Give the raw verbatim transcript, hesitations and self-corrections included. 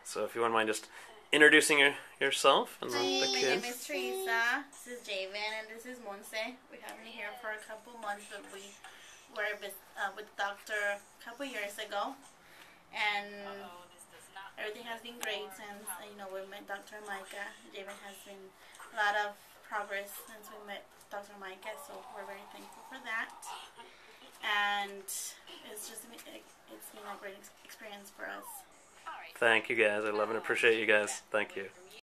So if you wouldn't mind just introducing your, yourself and the, Hi, the my kids. name is Teresa. This is Javen, and this is Monse. We have been here for a couple months, but we were with, uh, with the doctor a couple years ago, and everything has been great since, uh, you know, we met Doctor Micah. Javen has been a lot of progress since we met Doctor Micah, so we're very thankful for that. And it's just been, it's been a great experience for us. Thank you guys. I love and appreciate you guys. Thank you.